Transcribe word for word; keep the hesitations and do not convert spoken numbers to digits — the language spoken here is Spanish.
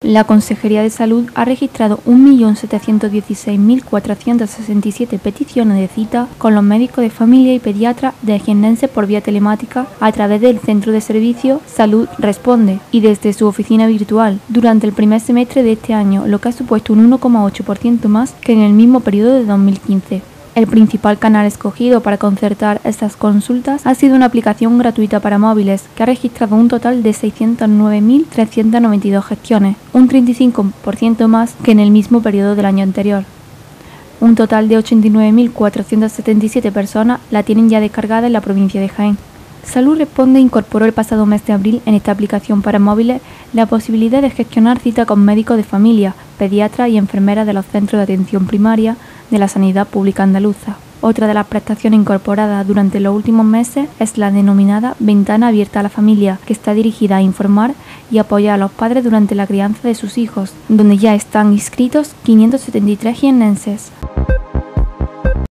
la Consejería de Salud ha registrado un millón setecientos dieciséis mil cuatrocientas sesenta y siete peticiones de cita con los médicos de familia y pediatras de jiennenses por vía telemática a través del Centro de Servicio Salud Responde y desde su oficina virtual durante el primer semestre de este año, lo que ha supuesto un uno coma ocho por ciento más que en el mismo periodo de dos mil quince. El principal canal escogido para concertar estas consultas ha sido una aplicación gratuita para móviles que ha registrado un total de seiscientos nueve mil trescientas noventa y dos gestiones, un treinta y cinco por ciento más que en el mismo periodo del año anterior. Un total de ochenta y nueve mil cuatrocientas setenta y siete personas la tienen ya descargada en la provincia de Jaén. Salud Responde incorporó el pasado mes de abril en esta aplicación para móviles la posibilidad de gestionar cita con médicos de familia, pediatras y enfermeras de los centros de atención primaria de la sanidad pública andaluza. Otra de las prestaciones incorporadas durante los últimos meses es la denominada Ventana Abierta a la Familia, que está dirigida a informar y apoyar a los padres durante la crianza de sus hijos, donde ya están inscritos quinientos setenta y tres jiennenses.